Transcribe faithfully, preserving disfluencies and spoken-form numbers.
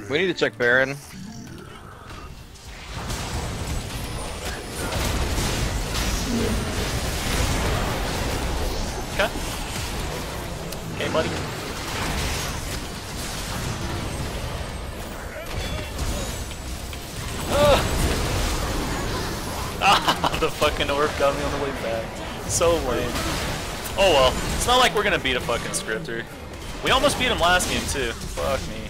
We need to check Baron. Okay. Okay, buddy. Ah, the fucking orb got me on the way back. So lame. Oh well, it's not like we're gonna beat a fucking scripter. We almost beat him last game too. Fuck me.